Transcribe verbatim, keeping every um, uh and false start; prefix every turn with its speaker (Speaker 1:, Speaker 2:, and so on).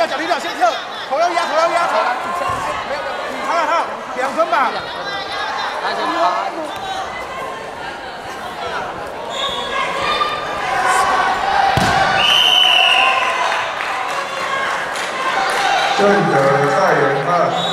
Speaker 1: 掉，脚踢掉，先跳，头要压，头要压，头。好了好，两分吧。
Speaker 2: 他先爬。
Speaker 3: 正德蔡元汉。